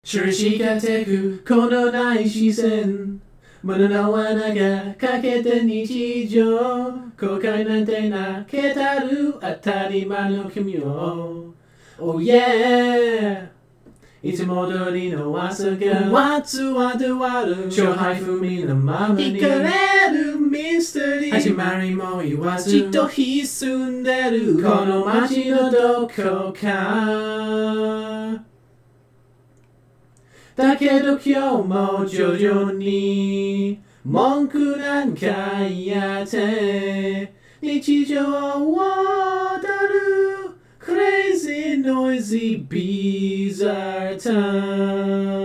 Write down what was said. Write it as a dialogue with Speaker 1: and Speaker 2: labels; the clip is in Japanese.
Speaker 1: 知りかてくこのない視線物の罠がかけて日常後悔なんてなけたる当たり前の君を Oh yeah いつも通りの朝がわつわでわる勝敗不明のままに惹かれるミステリー始まりも言わずじっと潜んでるこの街のどこかだけど今日も徐々に文句なんか言って日常を踊る Crazy noisy bizarre time